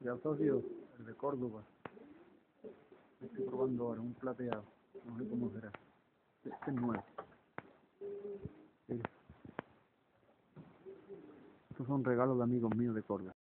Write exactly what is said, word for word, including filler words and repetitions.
Ya socio, el de Córdoba. Estoy probando ahora un plateado. No sé cómo será. Este es nuevo. Mire, estos son regalos de amigos míos de Córdoba.